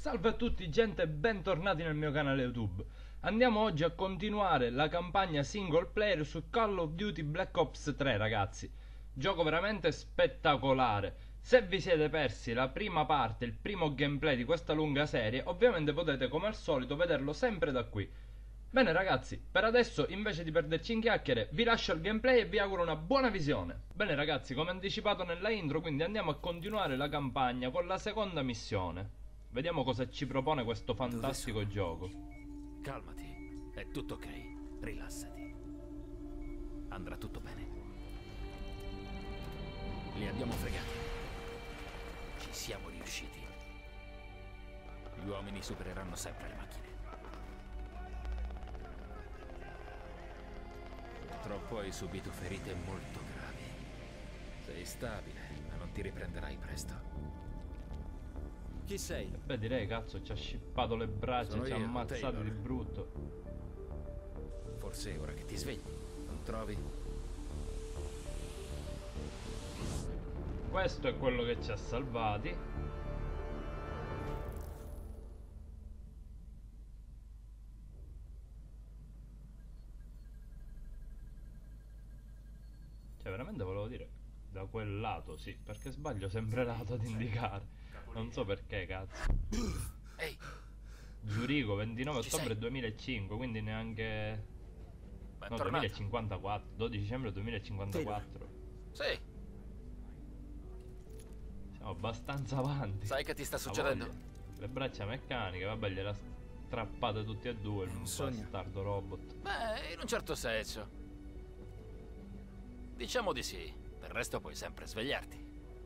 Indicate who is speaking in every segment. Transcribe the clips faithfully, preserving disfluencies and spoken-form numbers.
Speaker 1: Salve a tutti gente e bentornati nel mio canale YouTube. Andiamo oggi a continuare la campagna single player su Call of Duty Black Ops tre, ragazzi. Gioco veramente spettacolare. Se vi siete persi la prima parte, il primo gameplay di questa lunga serie, ovviamente potete come al solito vederlo sempre da qui. Bene ragazzi, per adesso invece di perderci in chiacchiere vi lascio il gameplay e vi auguro una buona visione. Bene ragazzi, come anticipato nella intro, quindi andiamo a continuare la campagna con la seconda missione. Vediamo cosa ci propone questo fantastico gioco.
Speaker 2: Calmati, è tutto ok, rilassati. Andrà tutto bene. Li abbiamo fregati. Ci siamo riusciti. Gli uomini supereranno sempre le macchine. Purtroppo hai subito ferite molto gravi. Sei stabile, ma non ti riprenderai presto. Chi sei?
Speaker 1: Beh, direi cazzo, ci ha scippato le braccia,
Speaker 2: Sono
Speaker 1: ci ha
Speaker 2: io,
Speaker 1: ammazzato
Speaker 2: Taylor.
Speaker 1: di brutto.
Speaker 2: Forse è ora che ti svegli, non trovi?
Speaker 1: Questo è quello che ci ha salvati. Cioè veramente volevo dire da quel lato, sì, perché sbaglio sempre lato ad indicare. Non so perché, cazzo.
Speaker 2: Ehi,
Speaker 1: Zurigo, ventinove
Speaker 2: Ci
Speaker 1: ottobre
Speaker 2: sei?
Speaker 1: duemilacinque, quindi neanche... No,
Speaker 2: bentornato.
Speaker 1: duemilacinquantaquattro, dodici dicembre duemilacinquantaquattro.
Speaker 2: Sì,
Speaker 1: Siamo abbastanza avanti.
Speaker 2: sai che ti sta
Speaker 1: Ha
Speaker 2: succedendo?
Speaker 1: voglia. Le braccia meccaniche, vabbè, gliela strappate tutti e due, il
Speaker 3: un sogno.
Speaker 1: bastardo robot.
Speaker 2: Beh, in un certo senso. Diciamo di sì, del resto puoi sempre svegliarti.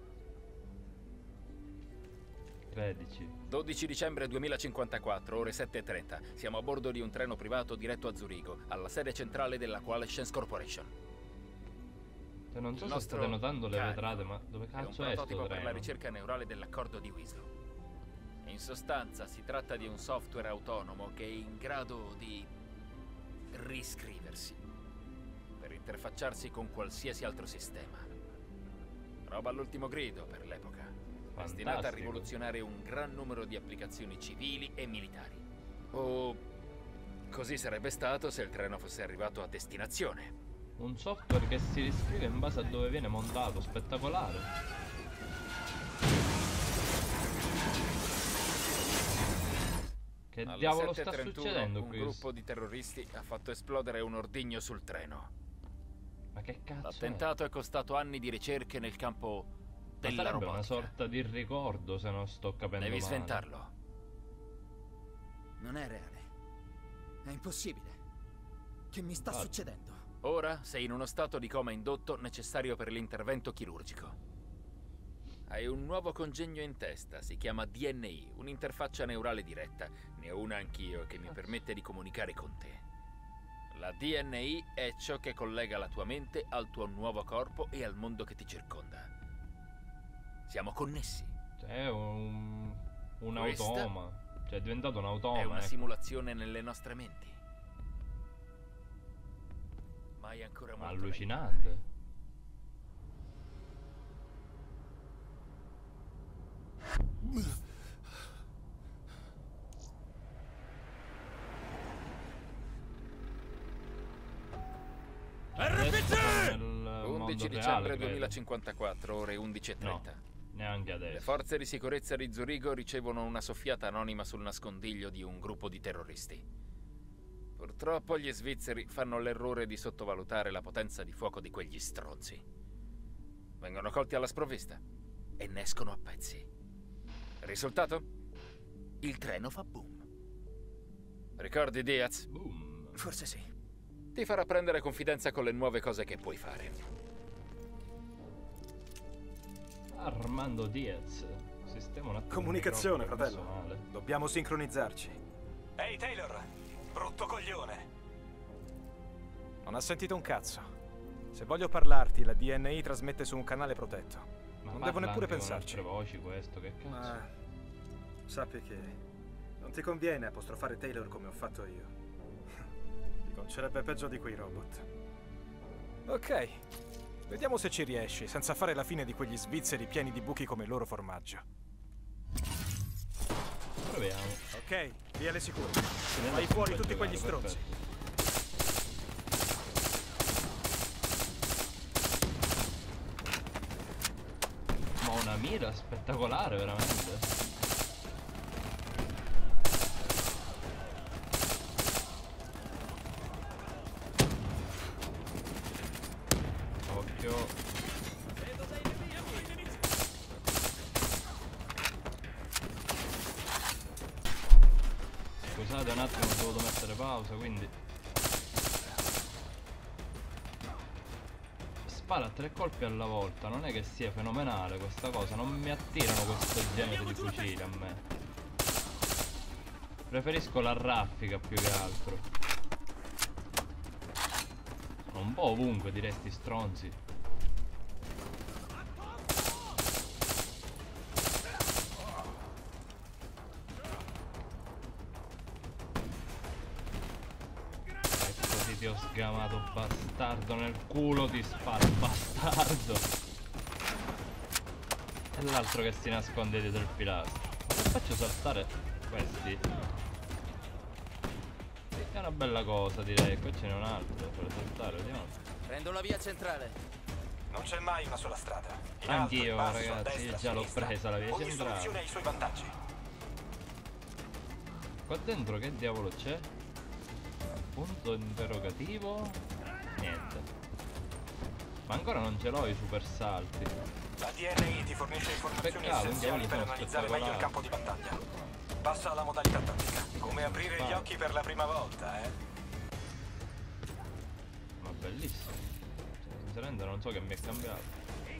Speaker 1: tredici.
Speaker 2: dodici dicembre duemilacinquantaquattro, ore sette e trenta. Siamo a bordo di un treno privato diretto a Zurigo, alla sede centrale della Coalitions Corporation.
Speaker 1: Cioè, non so
Speaker 2: Il
Speaker 1: se
Speaker 2: nostro
Speaker 1: state notando le
Speaker 2: carico
Speaker 1: vetrate, ma dove
Speaker 2: È un
Speaker 1: cazzo è sto
Speaker 2: prototipo per la
Speaker 1: treno?
Speaker 2: ricerca neurale dell'accordo di Winslow. In sostanza si tratta di un software autonomo che è in grado di riscriversi per interfacciarsi con qualsiasi altro sistema. Roba all'ultimo grido per l'epoca, destinata a
Speaker 1: Fantastico.
Speaker 2: rivoluzionare un gran numero di applicazioni civili e militari. O così sarebbe stato se il treno fosse arrivato a destinazione.
Speaker 1: Un software che si riscrive in base a dove viene montato, spettacolare. Che
Speaker 2: Alle
Speaker 1: diavolo sta
Speaker 2: sette e trentuno
Speaker 1: succedendo
Speaker 2: un
Speaker 1: qui?
Speaker 2: gruppo di terroristi ha fatto esplodere un ordigno sul treno.
Speaker 1: Ma che cazzo
Speaker 2: L'attentato è costato anni di ricerche nel campo
Speaker 1: è? Ma
Speaker 2: della
Speaker 1: sarebbe
Speaker 2: robotica.
Speaker 1: una sorta di ricordo, se non sto capendo
Speaker 2: Devi
Speaker 1: male.
Speaker 2: sventarlo.
Speaker 3: Non è reale. È impossibile. Che mi sta
Speaker 1: Guarda.
Speaker 3: succedendo?
Speaker 2: Ora sei in uno stato di coma indotto necessario per l'intervento chirurgico. Hai un nuovo congegno in testa, si chiama D N I, un'interfaccia neurale diretta. Ne ho una anch'io che mi permette di comunicare con te. La D N I è ciò che collega la tua mente al tuo nuovo corpo e al mondo che ti circonda. Siamo connessi.
Speaker 1: Cioè, è un... un
Speaker 2: Questa
Speaker 1: automa. Cioè, è diventato un automa.
Speaker 2: È una
Speaker 1: ecco.
Speaker 2: simulazione nelle nostre menti. Ma hai ancora molto da
Speaker 1: Allucinante. Adesso siamo nel mondo
Speaker 2: undici
Speaker 1: reale,
Speaker 2: dicembre
Speaker 1: credo.
Speaker 2: duemilacinquantaquattro, ore undici e trenta.
Speaker 1: No, neanche
Speaker 2: Le
Speaker 1: adesso.
Speaker 2: forze di sicurezza di Zurigo ricevono una soffiata anonima sul nascondiglio di un gruppo di terroristi. Purtroppo gli svizzeri fanno l'errore di sottovalutare la potenza di fuoco di quegli stronzi. Vengono colti alla sprovvista e ne escono a pezzi. Risultato? Il treno fa boom. Ricordi Diaz?
Speaker 1: Boom.
Speaker 3: Forse sì.
Speaker 2: Ti farà prendere confidenza con le nuove cose che puoi fare.
Speaker 1: Armando Diaz. Sistema un attimo.
Speaker 4: Comunicazione,
Speaker 1: il microfono,
Speaker 4: fratello.
Speaker 1: messo male.
Speaker 4: Dobbiamo sincronizzarci.
Speaker 5: Ehi Taylor, brutto coglione.
Speaker 4: Non ha sentito un cazzo. Se voglio parlarti, la D N I trasmette su un canale protetto.
Speaker 1: Ma
Speaker 4: Non
Speaker 1: parla
Speaker 4: devo neppure
Speaker 1: anche con
Speaker 4: pensarci.
Speaker 1: altre voci questo, che cazzo.
Speaker 4: Ma sappi che non ti conviene apostrofare Taylor come ho fatto io. Ti concerebbe peggio di quei robot. Ok, vediamo se ci riesci, senza fare la fine di quegli svizzeri pieni di buchi come il loro formaggio.
Speaker 1: Proviamo.
Speaker 4: Ok, via le sicure. Fai fuori tutti quegli stronzi.
Speaker 1: Ma una mira spettacolare, veramente. Occhio. Scusate un attimo, ho dovuto mettere pausa, quindi spara a tre colpi alla volta. Non è che sia fenomenale questa cosa, non mi attirano questo genere di fucili a me. Preferisco la raffica più che altro. Sono un po' ovunque, direi, sti stronzi. Ti ho sgamato, bastardo, nel culo ti sparo, bastardo. E l'altro che si nasconde dietro il pilastro. Ma se faccio saltare questi? Sì, è una bella cosa, direi. Qua ce n'è un altro da fare saltare, vediamo.
Speaker 3: Prendo la via centrale.
Speaker 5: Non c'è mai una sola strada. In alto, in
Speaker 1: Anch'io,
Speaker 5: basso, a
Speaker 1: ragazzi,
Speaker 5: destra, a
Speaker 1: già l'ho
Speaker 5: sinistra.
Speaker 1: presa la via
Speaker 5: Ogni
Speaker 1: centrale.
Speaker 5: soluzione ha i suoi vantaggi.
Speaker 1: Qua dentro che diavolo c'è? Punto interrogativo? Niente. Ma ancora non ce l'ho i super salti.
Speaker 5: La D N I ti fornisce informazioni
Speaker 1: Peccato,
Speaker 5: essenziali per
Speaker 1: sono
Speaker 5: analizzare meglio il
Speaker 1: spettacolari.
Speaker 5: campo di battaglia. Passa alla modalità tattica. Come aprire gli
Speaker 1: Vai.
Speaker 5: occhi per la prima volta, eh?
Speaker 1: Ma bellissimo. Cioè, sinceramente non so che mi è cambiato.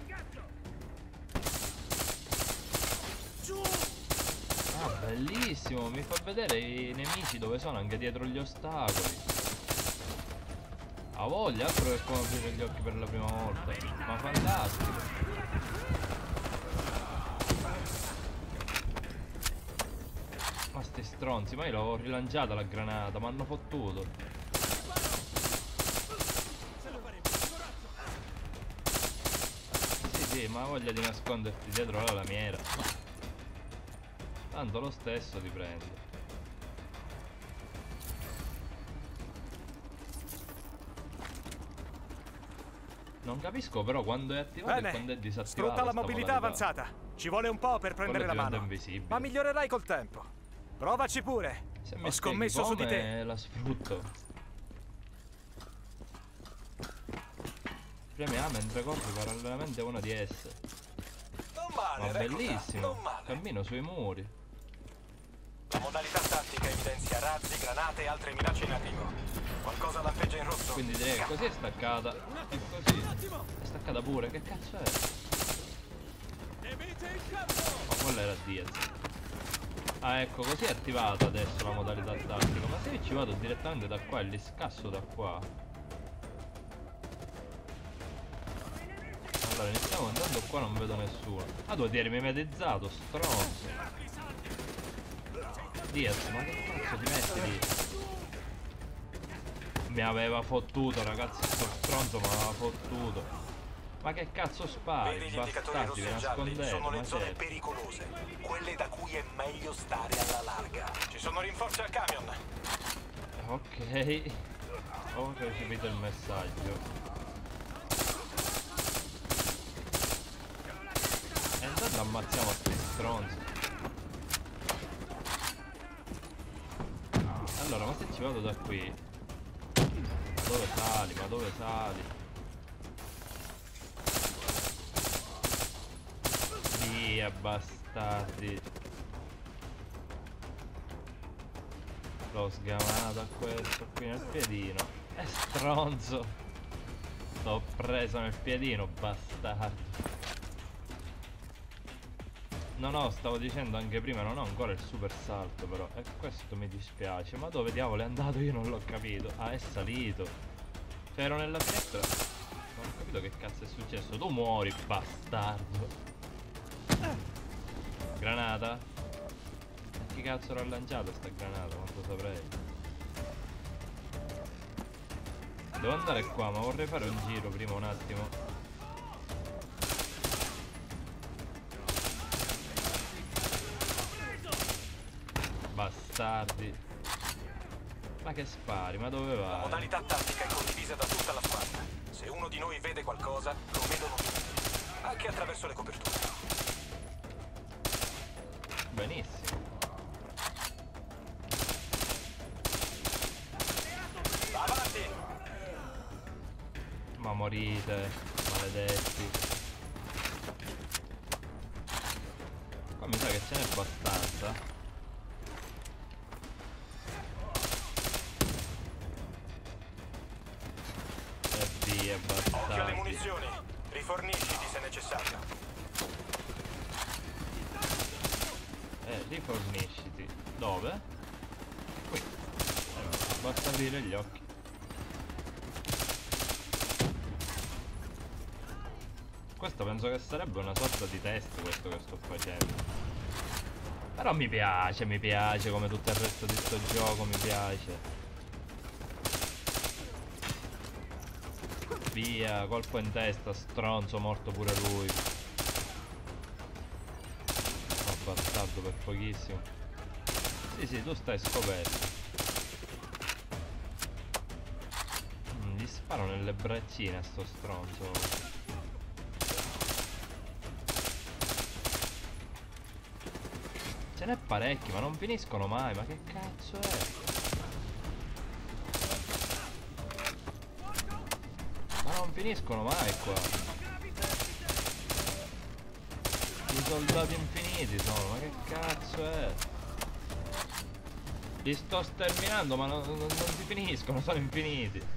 Speaker 1: Ah, bellissimo, mi fa vedere i nemici dove sono, anche dietro gli ostacoli. A voglia, altro che come aprire gli occhi per la prima volta. Ma fantastico. Ma sti stronzi, ma io l'ho rilanciata la granata, mi hanno fottuto. Sì, sì, ma voglia di nasconderti dietro la lamiera. Tanto lo stesso ti prende. Non capisco però quando è attivato e quando è
Speaker 4: Bene,
Speaker 1: disattivato.
Speaker 4: sfrutta la mobilità avanzata. Ci vuole un po' per prendere la mano.
Speaker 1: Invisibile.
Speaker 4: Ma migliorerai col tempo. Provaci pure.
Speaker 1: Se mi
Speaker 4: Ho scommesso su di
Speaker 1: spieghi
Speaker 4: te.
Speaker 1: come la sfrutto. Premi A mentre corri parallelamente a una di esse.
Speaker 5: Non male,
Speaker 1: Ma
Speaker 5: recluta,
Speaker 1: bellissimo.
Speaker 5: non male.
Speaker 1: Cammino sui muri.
Speaker 5: La modalità tattica evidenzia razzi, granate e altre minacce in arrivo. Qualcosa lampeggia in rosso.
Speaker 1: Quindi direi che così è staccata. E così. È staccata pure, che cazzo è? Ma quella era Diaz. Ah, ecco, così è attivata adesso la modalità tattica. Ma se io ci vado direttamente da qua e li scasso da qua. Allora iniziamo, intanto qua non vedo nessuno. Ah, tu ti eri mimetizzato, stronzo. Diaz, ma che cazzo ti metti lì? Mi aveva fottuto, ragazzi, sto stronzo mi aveva fottuto. Ma che cazzo spari?
Speaker 5: Vedi gli indicatori
Speaker 1: Bastardi,
Speaker 5: rossi
Speaker 1: vi
Speaker 5: e gialli?
Speaker 1: nascondete,
Speaker 5: Sono
Speaker 1: ma
Speaker 5: le zone
Speaker 1: certo.
Speaker 5: pericolose, quelle da cui è meglio stare alla larga. Ci sono rinforzi al camion.
Speaker 1: Ok. Ho recepito il messaggio. E intanto ammazziamo sti stronzi. Allora, ma se ci vado da qui? Ma dove sali? Ma dove sali? Via, bastardi. L'ho sgamato a questo qui nel piedino. È stronzo. L'ho preso nel piedino, bastardo. No, no, stavo dicendo anche prima, non ho ancora il super salto però. E questo mi dispiace. Ma dove diavolo è andato? Io non l'ho capito. Ah, è salito. Cioè ero nella finestra. Non ho capito che cazzo è successo. Tu muori, bastardo. Granata? E chi cazzo l'ha lanciata sta granata? Quanto saprei. Devo andare qua, ma vorrei fare un giro prima un attimo. bastardi. Ma che spari? Ma dove vai?
Speaker 5: La modalità tattica è condivisa da tutta la squadra. Se uno di noi vede qualcosa, lo vedono tutti. Anche attraverso le coperture.
Speaker 1: Benissimo.
Speaker 5: Va avanti!
Speaker 1: Ma morite, maledetti. Qua mi sa che ce n'è abbastanza. E via,
Speaker 5: Occhio alle
Speaker 1: bastardi.
Speaker 5: munizioni. Rifornisciti se necessario.
Speaker 1: Eh, rifornisciti. Dove? Qui. Eh, basta aprire gli occhi. Questo penso che sarebbe una sorta di test, questo che sto facendo. Però mi piace, mi piace come tutto il resto di sto gioco, mi piace. Via, colpo in testa, stronzo, morto pure lui. Oh, bastardo per pochissimo. Sì, sì, tu stai scoperto. Mm, gli sparo nelle braccine a sto stronzo. Ce n'è parecchi, ma non finiscono mai, ma che cazzo è? Ma non finiscono mai qua. I soldati infiniti sono, ma che cazzo è? Li sto sterminando, ma non, non, non si finiscono, sono infiniti.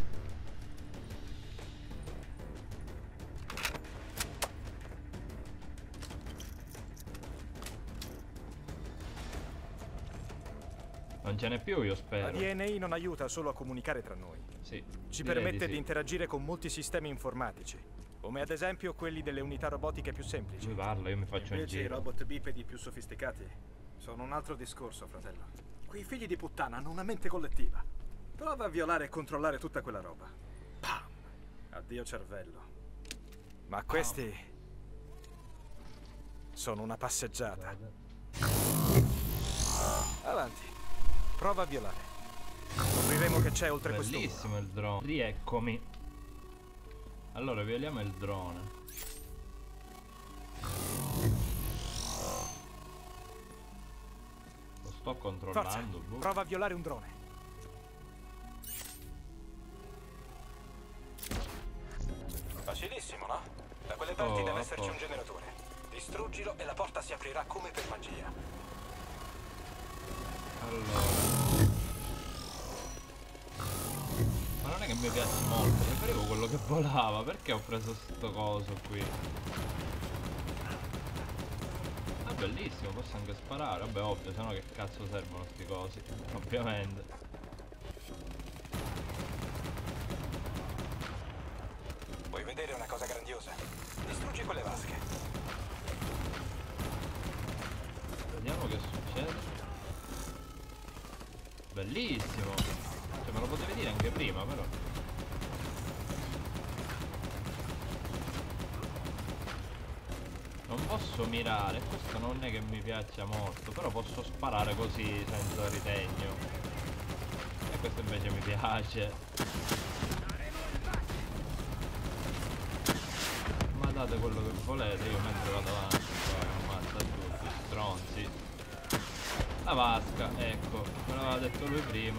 Speaker 1: Non ce n'è più, io
Speaker 4: La
Speaker 1: spero.
Speaker 4: D N I non aiuta solo a comunicare tra noi.
Speaker 1: Sì.
Speaker 4: Ci
Speaker 1: direi
Speaker 4: permette
Speaker 1: di
Speaker 4: di
Speaker 1: sì.
Speaker 4: interagire con molti sistemi informatici, come ad esempio quelli delle unità robotiche più semplici.
Speaker 1: Lui parla, io mi faccio un
Speaker 4: Invece i
Speaker 1: giro.
Speaker 4: robot bipedi più sofisticati sono un altro discorso, fratello. Quei figli di puttana hanno una mente collettiva. Prova a violare e controllare tutta quella roba. Pam! Addio cervello. Ma questi sono una passeggiata. Avanti. Prova a violare. Scopriremo che c'è oltre questo muro.
Speaker 1: Bellissimo il drone. Rieccomi. Allora, violiamo il drone. Lo sto
Speaker 4: Forza,
Speaker 1: controllando. boh.
Speaker 4: prova a violare un drone.
Speaker 5: Facilissimo, no? Da quelle parti
Speaker 1: Oh,
Speaker 5: deve
Speaker 1: a
Speaker 5: esserci
Speaker 1: posto.
Speaker 5: un generatore. Distruggilo e la porta si aprirà come per magia.
Speaker 1: Allora. Ma non è che mi piace molto, preferivo quello che volava. Perché ho preso sto coso qui? È bellissimo, posso anche sparare. Vabbè, ovvio, sennò che cazzo servono sti cosi? Ovviamente.
Speaker 5: Vuoi vedere una cosa grandiosa? Distruggi quelle vasche.
Speaker 1: Vediamo che succede. Bellissimo. Cioè, me lo potevi dire anche prima, però. Non posso mirare, questo non è che mi piaccia molto, però posso sparare così senza ritegno. E questo invece mi piace. Ma date quello che volete, io mentre vado avanti, poi ammazza tutti, stronzi. La vasca, ecco, me l'aveva detto lui prima.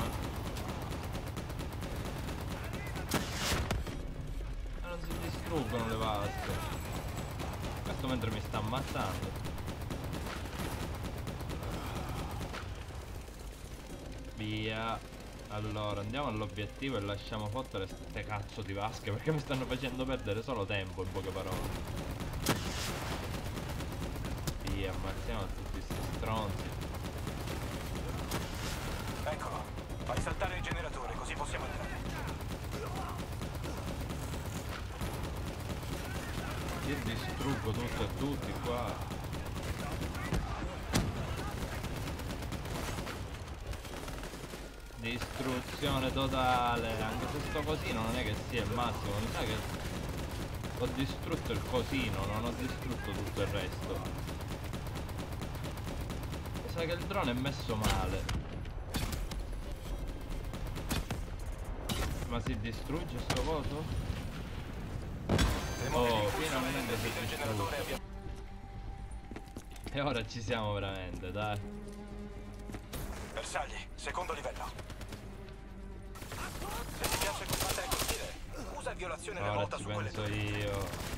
Speaker 1: Ma non si distruggono le vasche. Questo mentre mi sta ammazzando. Via. Allora, andiamo all'obiettivo e lasciamo fottere ste cazzo di vasche, perché mi stanno facendo perdere solo tempo, in poche parole. Via, ammazziamo tutti sti stronzi.
Speaker 5: Eccolo. Fai saltare il generatore, così possiamo entrare.
Speaker 1: Io distruggo tutto e tutti qua. Distruzione totale. Anche se sto cosino non è che sia il massimo. Mi sa che ho distrutto il cosino, non ho distrutto tutto il resto. sa che il drone è messo male. Ma si distrugge sto coso? Oh, finalmente si è distrutto. E ora ci siamo veramente, dai.
Speaker 5: Bersagli, secondo livello. Se ti piace combattere col stile, usa violazione
Speaker 1: Ora
Speaker 5: remota
Speaker 1: ci
Speaker 5: su quelle
Speaker 1: penso
Speaker 5: tue.
Speaker 1: io.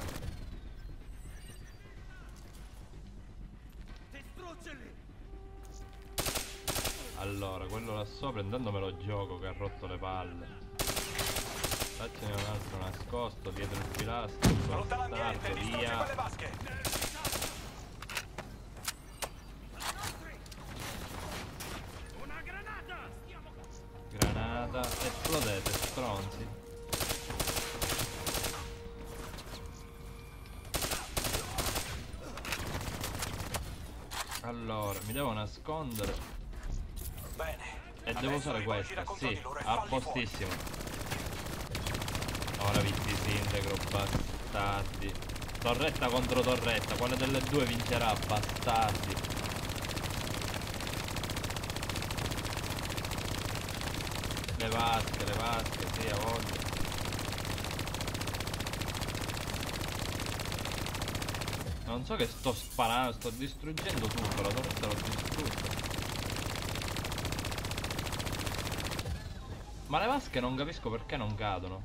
Speaker 1: Allora, quello là sopra intanto me lo gioco che ha rotto le palle. Faccene un altro nascosto dietro il pilastro.
Speaker 5: Sfrutta l'ambiente,
Speaker 1: Bastardo,
Speaker 5: distruggi
Speaker 1: via.
Speaker 5: quelle vasche.
Speaker 1: Granata. Esplodete, stronzi. Allora, mi devo nascondere.
Speaker 5: Bene.
Speaker 1: E devo usare questa, sì, a postissimo. Ora vi disintegro, bastardi. Torretta contro torretta, quale delle due vincerà, bastardi? Le vasche, le vasche, sì, a voglia. Non so che sto sparando, sto distruggendo tutto, la torretta l'ho distrutta. Ma le vasche non capisco perché non cadono.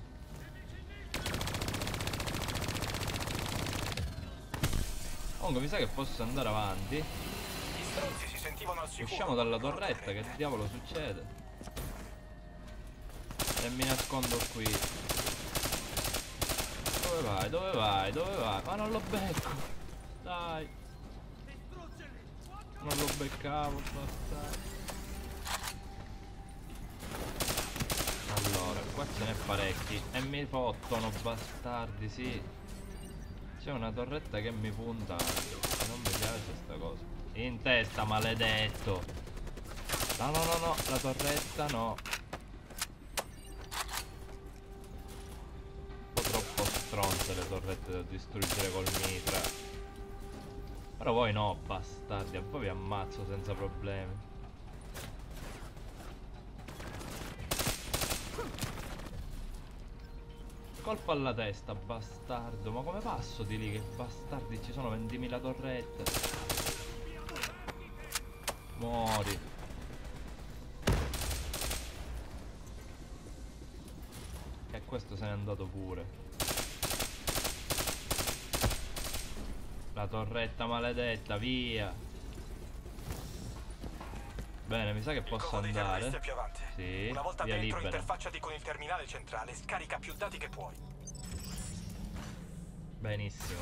Speaker 1: Comunque mi sa che posso andare avanti.
Speaker 5: Gli stronzi si sentivano al sicuro.
Speaker 1: Usciamo dalla torretta, che diavolo succede? E mi nascondo qui. Dove vai? Dove vai? Dove vai? Ma non lo becco. Dai. Non lo beccavo, bastardo. Allora, qua ce n'è parecchi. E mi fottono, bastardi, sì. C'è una torretta che mi punta. Non mi piace sta cosa. In testa, maledetto. No, no, no, no. La torretta no. Un po' troppo stronze le torrette da distruggere col mitra. Però voi no, bastardi. A voi vi ammazzo senza problemi. Colpo alla testa, bastardo. Ma come passo di lì? Che bastardi, ci sono ventimila torrette. Muori. E questo se n'è andato pure. La torretta maledetta, via. Bene, mi sa che posso
Speaker 5: Il covo dei terroristi
Speaker 1: andare.
Speaker 5: è più avanti.
Speaker 1: Sì,
Speaker 5: Una volta
Speaker 1: via
Speaker 5: dentro,
Speaker 1: libera.
Speaker 5: interfacciati con il terminale centrale, scarica più dati che puoi.
Speaker 1: Benissimo.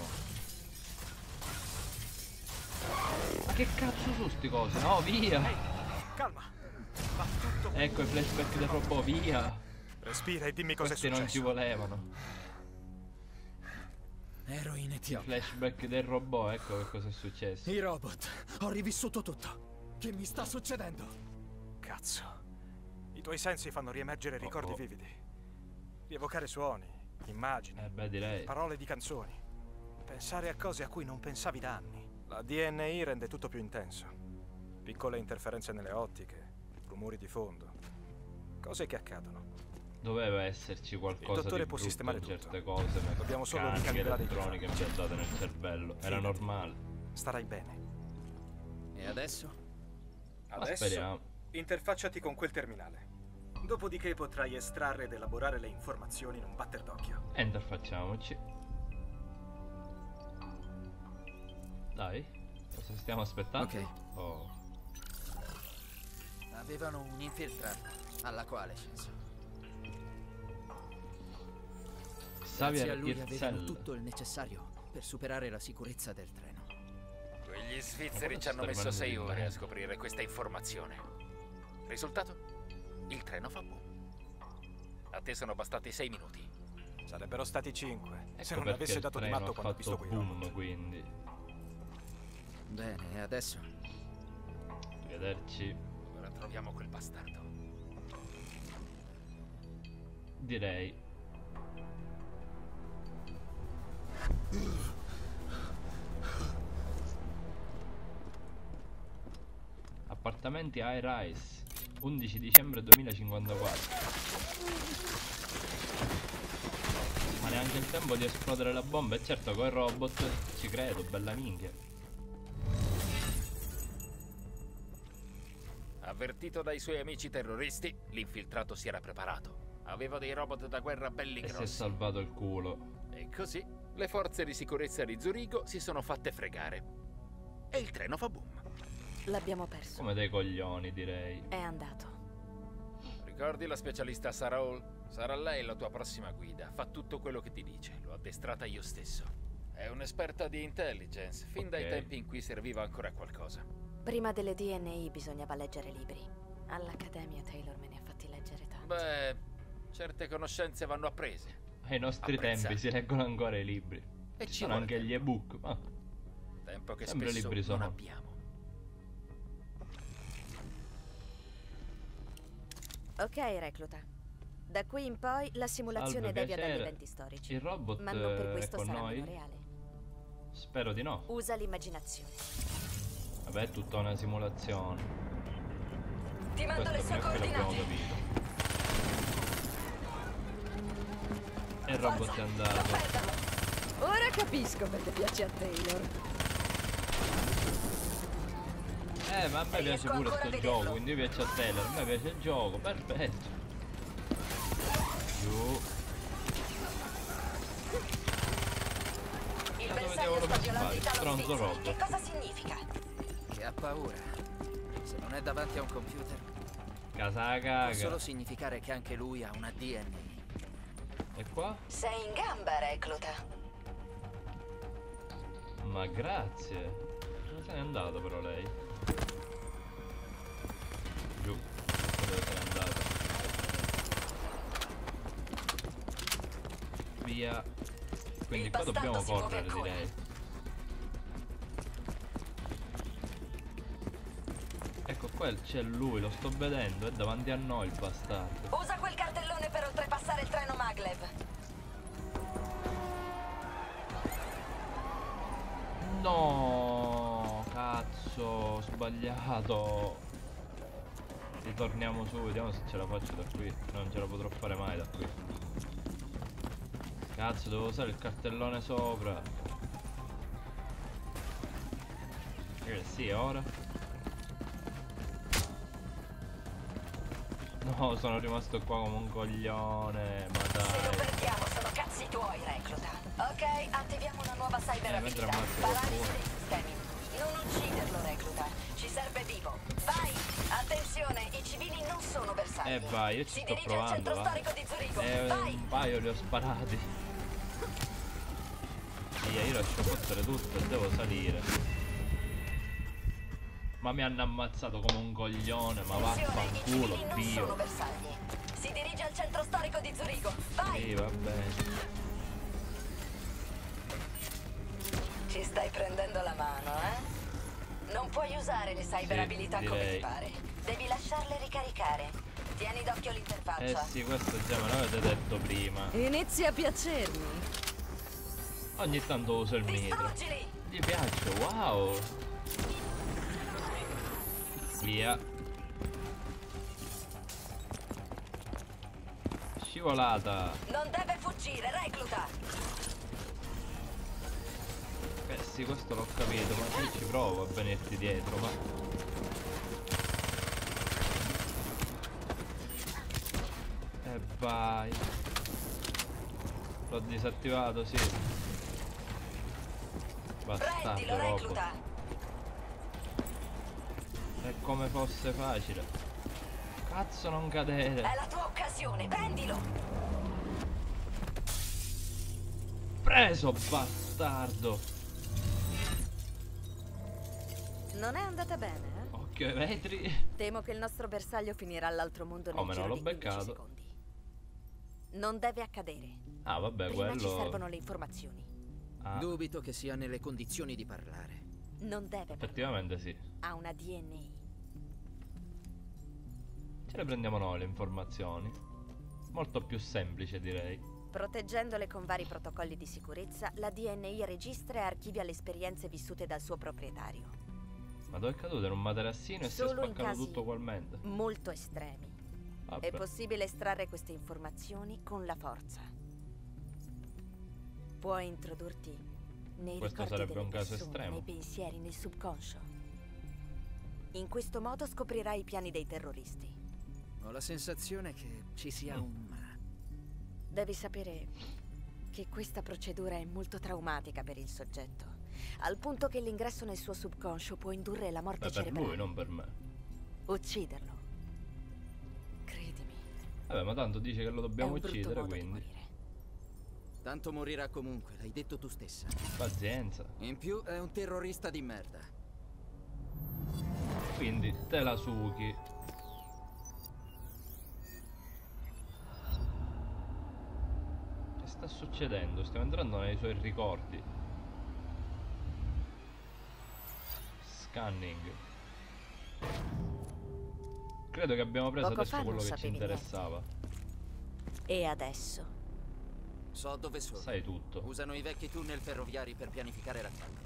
Speaker 1: Ma che cazzo su sti cosi? No, via.
Speaker 5: Calma. Va tutto bene.
Speaker 1: Ecco i flashback del robot, via.
Speaker 5: Respira e dimmi cosa è
Speaker 1: Questi non ci
Speaker 5: successo.
Speaker 1: volevano.
Speaker 3: Ero in
Speaker 1: I
Speaker 3: Etiopia.
Speaker 1: flashback del robot, ecco che cosa è successo.
Speaker 3: I robot. Ho rivissuto tutto. Che mi sta succedendo?
Speaker 5: Cazzo. I tuoi sensi fanno riemergere ricordi
Speaker 1: Oh, oh.
Speaker 5: vividi. Rievocare suoni, immagini,
Speaker 1: Eh beh, direi.
Speaker 5: parole di canzoni. Pensare a cose a cui non pensavi da anni. La D N I rende tutto più intenso. Piccole interferenze nelle ottiche, rumori di fondo. Cose che accadono.
Speaker 1: Doveva esserci qualcosa
Speaker 5: Il dottore
Speaker 1: di
Speaker 5: può
Speaker 1: brutto
Speaker 5: sistemare
Speaker 1: in
Speaker 5: tutto.
Speaker 1: certe cose,
Speaker 5: Dobbiamo solo
Speaker 1: meccaniche,
Speaker 5: ricalibrare i
Speaker 1: elettroniche
Speaker 5: difetti.
Speaker 1: impiantate nel cervello. Era
Speaker 5: Fidati.
Speaker 1: normale.
Speaker 5: Starai bene.
Speaker 3: E adesso?
Speaker 1: Ma speriamo.
Speaker 5: interfacciati con quel terminale. Dopodiché potrai estrarre ed elaborare le informazioni in un batter d'occhio.
Speaker 1: E interfacciamoci. Dai, cosa stiamo aspettando?
Speaker 3: Ok.
Speaker 1: Oh.
Speaker 3: Avevano un infiltrato, alla quale scenso. Grazie a
Speaker 1: Xavier
Speaker 3: lui avevano
Speaker 1: Hirzel.
Speaker 3: tutto il necessario per superare la sicurezza del treno.
Speaker 2: Quegli
Speaker 1: Ma
Speaker 2: svizzeri
Speaker 1: quello
Speaker 2: ci hanno
Speaker 1: sta
Speaker 2: messo
Speaker 1: rimanendo
Speaker 2: sei
Speaker 1: di
Speaker 2: ore
Speaker 1: bene.
Speaker 2: a scoprire questa informazione. Risultato? Il treno fa boom. A te sono bastati sei minuti.
Speaker 5: Sarebbero stati cinque.
Speaker 1: Ecco
Speaker 5: se non
Speaker 1: perché
Speaker 5: avesse
Speaker 1: il
Speaker 5: dato di
Speaker 1: treno
Speaker 5: matto
Speaker 1: ha
Speaker 5: quando ho
Speaker 1: fatto
Speaker 5: visto quei
Speaker 1: boom,
Speaker 5: robot.
Speaker 1: quindi.
Speaker 3: Bene, e adesso?
Speaker 1: Arrivederci.
Speaker 2: Ora troviamo quel bastardo.
Speaker 1: Direi. Appartamenti High Rise, undici dicembre duemilacinquantaquattro. Ma neanche il tempo di esplodere la bomba. E certo, con il robot ci credo, bella minchia.
Speaker 2: Avvertito dai suoi amici terroristi, l'infiltrato si era preparato. Aveva dei robot da guerra belli
Speaker 1: E si è
Speaker 2: grossi.
Speaker 1: salvato il culo.
Speaker 2: E così le forze di sicurezza di Zurigo si sono fatte fregare. E il treno fa boom.
Speaker 6: L'abbiamo perso.
Speaker 1: Come dei coglioni, direi.
Speaker 6: È andato.
Speaker 2: Ricordi la specialista Sarah Hall? Sarà lei la tua prossima guida. Fa tutto quello che ti dice. L'ho addestrata io stesso. È un'esperta di intelligence, fin dai
Speaker 1: Ok.
Speaker 2: tempi in cui serviva ancora qualcosa.
Speaker 6: Prima delle D N I bisognava leggere libri. All'Accademia Taylor me ne ha fatti leggere tanti.
Speaker 2: Beh, certe conoscenze vanno apprese.
Speaker 1: Ai nostri
Speaker 2: Apprezzati.
Speaker 1: tempi si leggono ancora i libri.
Speaker 2: E
Speaker 1: Ci
Speaker 2: ci
Speaker 1: sono
Speaker 2: vuole
Speaker 1: anche
Speaker 2: tempo.
Speaker 1: gli ebook, ma
Speaker 2: Tempo che
Speaker 1: sempre
Speaker 2: spesso
Speaker 1: libri
Speaker 2: non
Speaker 1: sono.
Speaker 2: abbiamo.
Speaker 6: Ok, recluta. Da qui in poi la simulazione
Speaker 1: Salve,
Speaker 6: devia dagli
Speaker 1: piacere.
Speaker 6: eventi storici.
Speaker 1: Il robot
Speaker 6: Ma non per
Speaker 1: eh, è
Speaker 6: questo
Speaker 1: con
Speaker 6: sarà
Speaker 1: noi?
Speaker 6: meno reale.
Speaker 1: Spero di no.
Speaker 6: Usa l'immaginazione.
Speaker 1: Vabbè, è tutta una simulazione.
Speaker 6: Ti mando le
Speaker 1: Questo
Speaker 6: sue
Speaker 1: fino a qui l'abbiamo
Speaker 6: coordinate.
Speaker 1: capito. E il robot è andato.
Speaker 6: Ora capisco perché piace a Taylor.
Speaker 1: Eh, ma a me piace
Speaker 6: riesco
Speaker 1: pure
Speaker 6: ancora a
Speaker 1: sto
Speaker 6: vederlo.
Speaker 1: gioco, quindi piace a Taylor, a me piace il gioco, perfetto. Giù.
Speaker 6: Il
Speaker 1: Quando
Speaker 6: bersaglio
Speaker 1: vedevo
Speaker 6: sta
Speaker 1: come si
Speaker 6: violando
Speaker 1: fa,
Speaker 6: Italo
Speaker 1: stronzo
Speaker 6: Svezia.
Speaker 1: robot.
Speaker 6: Che cosa significa?
Speaker 7: Che ha paura. Se non è davanti a un computer,
Speaker 1: Casa
Speaker 7: può
Speaker 1: caga.
Speaker 7: solo significare che anche lui ha una D N I.
Speaker 1: E qua?
Speaker 6: Sei in gamba, recluta.
Speaker 1: Ma grazie. Dove se n'è andato però lei? Giù. Dove se n'è andato? Via. Quindi
Speaker 6: Il
Speaker 1: qua
Speaker 6: bastardo
Speaker 1: dobbiamo
Speaker 6: si muove
Speaker 1: correre,
Speaker 6: ancora.
Speaker 1: direi. Ecco qua c'è lui, lo sto vedendo, è davanti a noi il bastardo.
Speaker 6: Usa quel cartellone per oltrepassare il treno maglev.
Speaker 1: No, cazzo, ho sbagliato. Ritorniamo su, vediamo se ce la faccio da qui. Non ce la potrò fare mai da qui. Cazzo, devo usare il cartellone sopra. Eh sì, ora. No, sono rimasto qua come un coglione. Ma
Speaker 6: Se lo
Speaker 1: dai.
Speaker 6: perdiamo sono cazzi tuoi, recluta. Ok, attiviamo una nuova cyber
Speaker 1: Eh, mentre
Speaker 6: abilità.
Speaker 1: ammazzo
Speaker 6: Paralisi
Speaker 1: qualcuno.
Speaker 6: dei sistemi. Non ucciderlo, recluta. Ci serve vivo. Vai! Attenzione, i civili non sono bersagli.
Speaker 1: Eh vai, io ci
Speaker 6: Si
Speaker 1: sto
Speaker 6: dirige al
Speaker 1: provando,
Speaker 6: centro
Speaker 1: va.
Speaker 6: storico di Zurigo.
Speaker 1: Eh,
Speaker 6: Vai!
Speaker 1: un paio li ho sparati. Via, io lascio fottere tutto e devo salire. Ma mi hanno ammazzato come un coglione, ma
Speaker 6: Attenzione, i
Speaker 1: vaffanculo,
Speaker 6: civili non sono
Speaker 1: Dio.
Speaker 6: bersagli. Si dirige al centro storico di Zurigo. Vai!
Speaker 1: Sì, va bene.
Speaker 6: Ci stai prendendo la mano, eh? Non puoi usare le cyber
Speaker 1: Sì,
Speaker 6: abilità come
Speaker 1: direi.
Speaker 6: ti pare. Devi lasciarle ricaricare. Tieni d'occhio
Speaker 1: Eh
Speaker 6: l'interfaccia.
Speaker 1: sì, questo già me l'avete detto prima.
Speaker 6: Inizia a piacermi.
Speaker 1: Ogni tanto uso il mitra.
Speaker 6: Distruggili!
Speaker 1: Gli piace, wow. Via. Scivolata.
Speaker 6: Non deve fuggire, recluta!
Speaker 1: Eh sì, questo l'ho capito, ma io ci provo a venirti dietro, ma... E vai. L'ho disattivato, sì. Bastardo,
Speaker 6: Prendilo,
Speaker 1: robot.
Speaker 6: recluta!
Speaker 1: È come fosse facile. Cazzo, non cadere.
Speaker 6: È la tua occasione, prendilo!
Speaker 1: Preso, bastardo.
Speaker 6: Non è andata bene, eh?
Speaker 1: Occhio ai vetri.
Speaker 6: Temo che il nostro bersaglio finirà all'altro mondo nel
Speaker 1: Come no,
Speaker 6: giro
Speaker 1: l'ho
Speaker 6: di quindici
Speaker 1: beccato.
Speaker 6: secondi. Non deve accadere.
Speaker 1: Ah, vabbè,
Speaker 6: Prima ci
Speaker 1: quello...
Speaker 6: servono le informazioni.
Speaker 1: Ah,
Speaker 7: Dubito che sia nelle condizioni di parlare.
Speaker 6: Non deve parlare.
Speaker 1: effettivamente sì.
Speaker 6: Ha una D N I.
Speaker 1: Ce le prendiamo noi le informazioni. Molto più semplice, direi.
Speaker 6: Proteggendole con vari protocolli di sicurezza, la D N I registra e archivia le esperienze vissute dal suo proprietario.
Speaker 1: Ma dove è caduto? In un materassino e si è
Speaker 8: Solo in
Speaker 1: spaccato
Speaker 8: casi
Speaker 1: tutto ugualmente.
Speaker 8: molto estremi.
Speaker 1: Vabbè.
Speaker 8: È possibile estrarre queste informazioni con la forza. Puoi introdurti nei
Speaker 1: Questo
Speaker 8: ricordi
Speaker 1: sarebbe
Speaker 8: delle
Speaker 1: un caso
Speaker 8: persone,
Speaker 1: estremo.
Speaker 8: nei pensieri, nel subconscio. In questo modo scoprirai i piani dei terroristi.
Speaker 7: Ho la sensazione che ci sia
Speaker 1: Mm.
Speaker 7: un ma.
Speaker 8: Devi sapere che questa procedura è molto traumatica per il soggetto, al punto che l'ingresso nel suo subconscio può indurre la morte
Speaker 1: Beh, per
Speaker 8: cerebrale.
Speaker 1: lui, non per me.
Speaker 8: Ucciderlo. Credimi.
Speaker 1: Vabbè, ma tanto dice che lo
Speaker 8: È
Speaker 1: dobbiamo
Speaker 8: un brutto
Speaker 1: uccidere,
Speaker 8: modo di
Speaker 1: quindi.
Speaker 8: morire.
Speaker 7: Tanto morirà comunque, l'hai detto tu stessa.
Speaker 1: Pazienza.
Speaker 7: In più è un terrorista di merda.
Speaker 1: Quindi, te la suchi. Che sta succedendo? Stiamo entrando nei suoi ricordi. Scanning. Credo che abbiamo preso
Speaker 8: Poco
Speaker 1: adesso
Speaker 8: fa
Speaker 1: quello
Speaker 8: non
Speaker 1: che ci
Speaker 8: sapevi niente.
Speaker 1: interessava.
Speaker 8: E adesso?
Speaker 7: So dove sono.
Speaker 1: Sai tutto.
Speaker 7: Usano i vecchi tunnel ferroviari per pianificare l'attacco.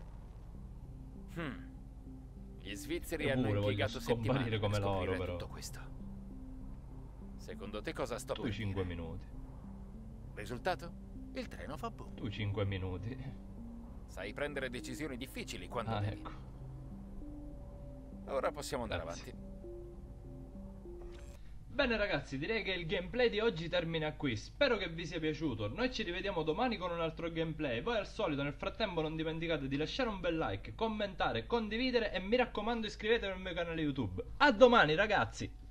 Speaker 2: Hmm. Gli svizzeri
Speaker 1: Io
Speaker 2: hanno
Speaker 1: pure voglio
Speaker 2: impiegato
Speaker 1: scomparire
Speaker 2: settimane
Speaker 1: come
Speaker 2: per
Speaker 1: loro,
Speaker 2: scoprire
Speaker 1: però.
Speaker 2: tutto questo. Secondo te cosa sto
Speaker 1: Tu
Speaker 2: per
Speaker 1: cinque
Speaker 2: dire?
Speaker 1: minuti.
Speaker 2: Risultato? Il treno fa boom.
Speaker 1: Tu cinque minuti.
Speaker 2: Sai prendere decisioni difficili quando
Speaker 1: Ah,
Speaker 2: devi.
Speaker 1: ecco.
Speaker 2: Ora possiamo andare
Speaker 1: Grazie.
Speaker 2: avanti.
Speaker 1: Bene ragazzi, direi che il gameplay di oggi termina qui. Spero che vi sia piaciuto. Noi ci rivediamo domani con un altro gameplay. Voi al solito nel frattempo non dimenticate di lasciare un bel like, commentare, condividere e mi raccomando iscrivetevi al mio canale YouTube. A domani ragazzi!